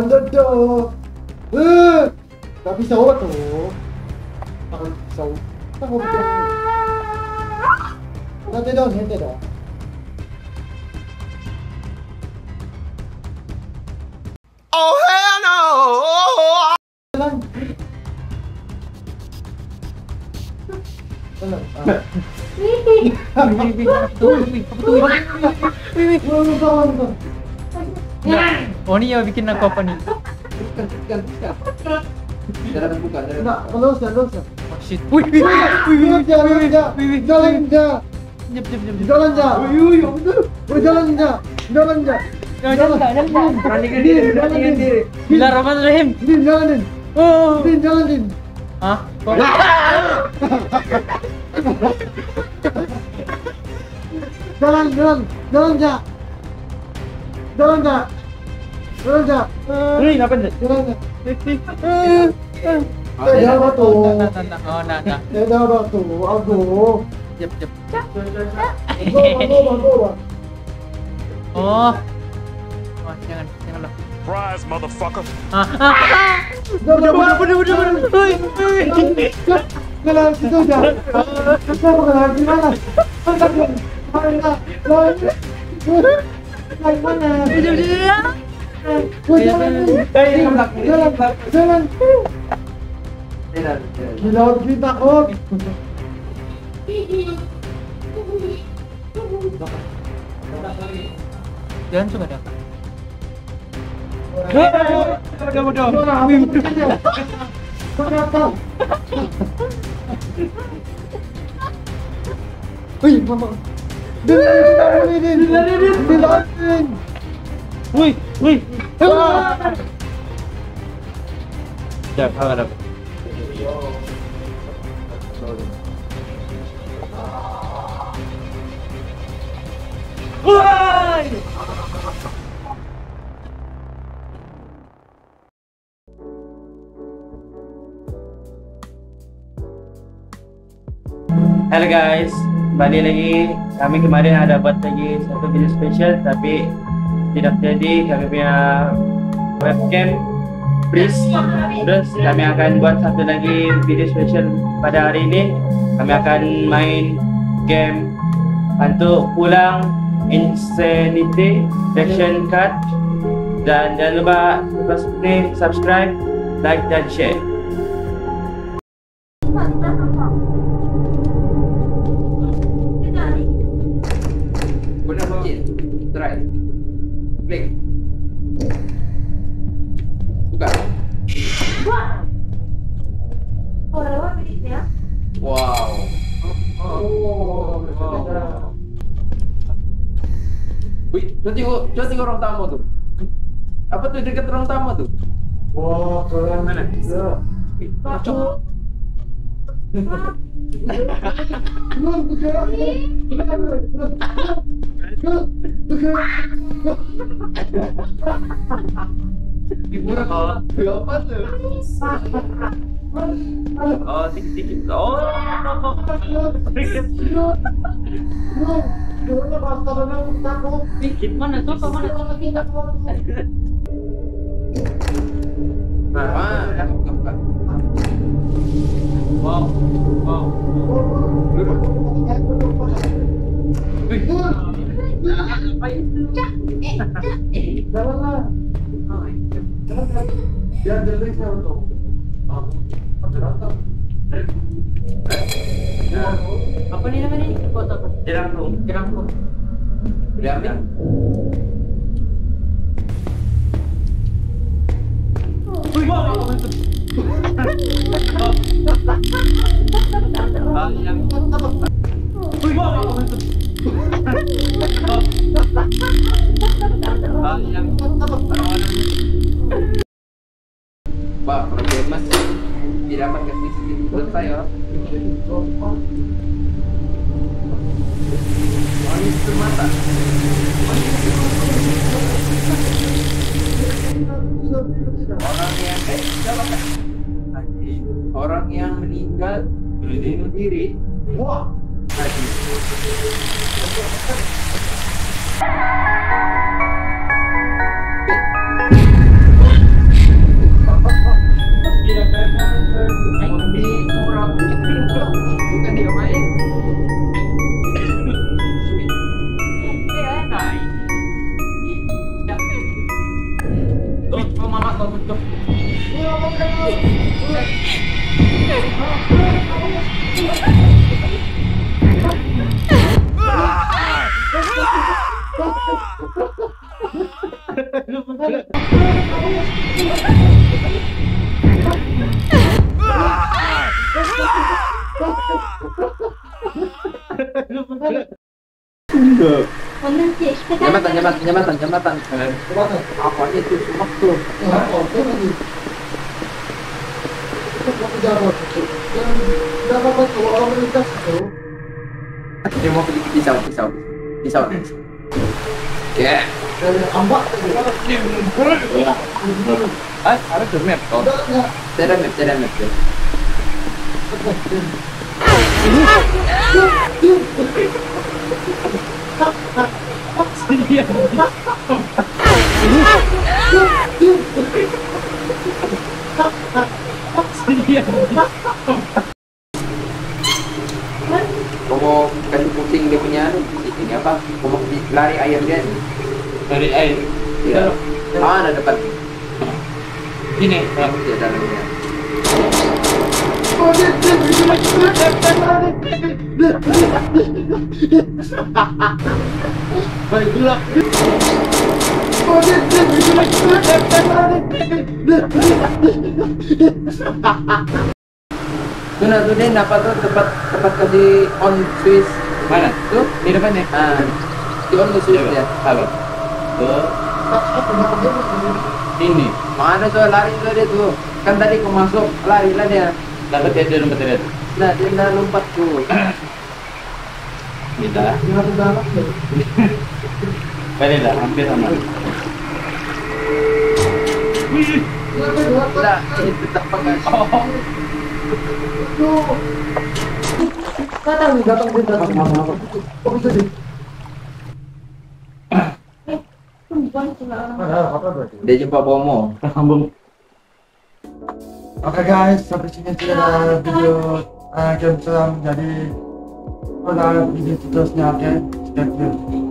dodok. Gak bisa tuh. Pakai pisau. Kita mau bikin. Nanti dong. Oh hell no! Jalan. Oh ini ya bikin aku apa nih? Bukan. Jangan bukan. Enggak, terus. Oh shit. Jalan. Jep. Jalan. Beranikan diri. Bismillahirrahmanirrahim. Din, jalan, Din. Oh. Din, jalan, Din. Hah? Kok? Jalan, Jak. Wih, apa nih? Jalan, Jak. Oh, nah. Dah batu. Aduh. Jep. Bawa. Oh, jangan lah. Surprise, motherfucker! Udah. Woi. Jalan situ, Jak. Kita mau di mana? Mana? Jalan. Gila, kita kok. Jangan suka dah. Wih, mama. Din. Wih. Jangan ada. Woi! Halo guys, balik lagi. Kami kemarin ada buat lagi satu video spesial, tapi tidak jadi. Kami punya webcam freeze. Terus kami akan buat satu lagi video spesial pada hari ini. Kami akan main game Hantu Pulang Insanity Action Card. Dan jangan lupa seperti subscribe, like dan share. Guna kecil. Try. Klik. Buka. Wow. Wih, coba tengok ruang tamu tuh. Apa tuh dekat ruang tamu tuh? Wah, keren. Mana? Wih, Cocok. Hiburan apa tuh? Oh, dikit-dikit. Oh. Dikit mana tuh? Buka. Wow. Wih. Apa itu? Jalanlah. Jangan jelek ya untuk. Apa nih namanya? Kota apa? Jerangkung. Udah ambil? Pak, program Mas tidak dapat ke sisi selesai ya. Manis semata. Orang yang meninggal bunuh diri. Wah. Jembatan. Apa itu semua tuh? Dia mau pergi pisau. Ya. Ada tuh map. Oh. Tidak map. Mau kasih pusing dia punya ini apa? Mau lari ayam dia. Dari air. Iya. Ada depan. Ini. Di dalamnya. Baiklah. Tuh dia dapat tuh tempat kasih on Swiss. Mana? Tuh Di depannya. di on Swiss ya. Halo. Tuh. Ini. Mana soal lari tuh dia tuh. Kan tadi kau masuk lari lah dia. Dapat ya dia lompat tadi. Nah dia udah lompat tuh. Kita. Balik dah, hampir sama. Udah ini tetap pakai. Dia jumpa Bomo. Oke guys, sampai sini sudah video game seram. Jadi pada video seterusnya, oke, stay tune.